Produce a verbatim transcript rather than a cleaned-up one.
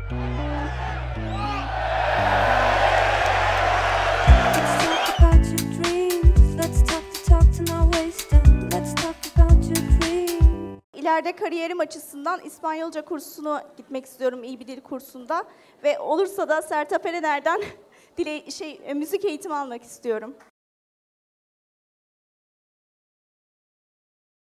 İleride kariyerim açısından İspanyolca kursuna gitmek istiyorum, iyi bir dil kursunda. Ve olursa da Sertab Erener'den dile, şey, müzik eğitimi almak istiyorum.